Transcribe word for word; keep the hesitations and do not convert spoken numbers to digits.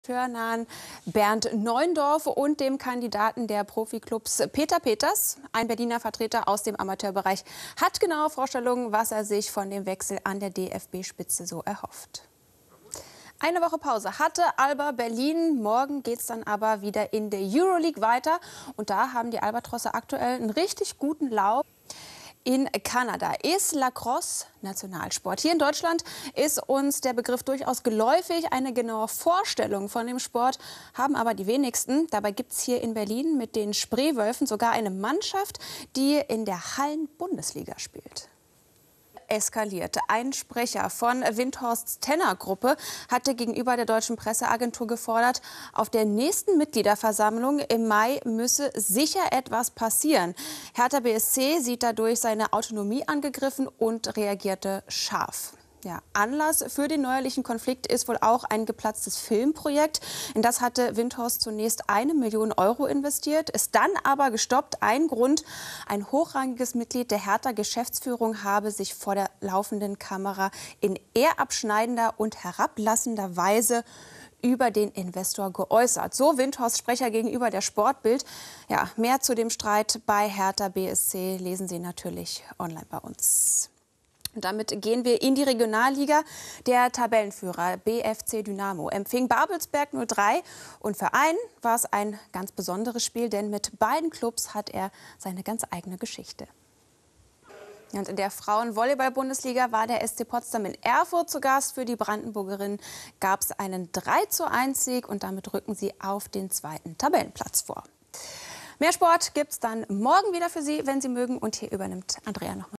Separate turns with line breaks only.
Hörnan Bernd Neuendorf und dem Kandidaten der Profiklubs Peter Peters, ein Berliner Vertreter aus dem Amateurbereich, hat genaue Vorstellungen, was er sich von dem Wechsel an der D F B-Spitze so erhofft. Eine Woche Pause hatte Alba Berlin. Morgen geht es dann aber wieder in der Euroleague weiter. Und da haben die Albatrosse aktuell einen richtig guten Lauf. In Kanada ist Lacrosse Nationalsport. Hier in Deutschland ist uns der Begriff durchaus geläufig. Eine genaue Vorstellung von dem Sport haben aber die wenigsten. Dabei gibt es hier in Berlin mit den Spreewölfen sogar eine Mannschaft, die in der Hallen-Bundesliga spielt. Eskalierte. Ein Sprecher von Windhorsts Tenor-Gruppe hatte gegenüber der deutschen Presseagentur gefordert, auf der nächsten Mitgliederversammlung im Mai müsse sicher etwas passieren. Hertha B S C sieht dadurch seine Autonomie angegriffen und reagierte scharf. Ja, Anlass für den neuerlichen Konflikt ist wohl auch ein geplatztes Filmprojekt. In das hatte Windhorst zunächst eine Million Euro investiert, ist dann aber gestoppt. Ein Grund: ein hochrangiges Mitglied der Hertha-Geschäftsführung habe sich vor der laufenden Kamera in eher abschneidender und herablassender Weise über den Investor geäußert. So Windhorsts Sprecher gegenüber der Sportbild. Ja, mehr zu dem Streit bei Hertha B S C lesen Sie natürlich online bei uns. Und damit gehen wir in die Regionalliga. Der Tabellenführer B F C Dynamo empfing Babelsberg null drei. Und für einen war es ein ganz besonderes Spiel, denn mit beiden Clubs hat er seine ganz eigene Geschichte. Und in der Frauen-Volleyball-Bundesliga war der S C Potsdam in Erfurt zu Gast. Für die Brandenburgerinnen gab es einen drei zu eins Sieg und damit rücken sie auf den zweiten Tabellenplatz vor. Mehr Sport gibt es dann morgen wieder für Sie, wenn Sie mögen. Und hier übernimmt Andrea noch mal.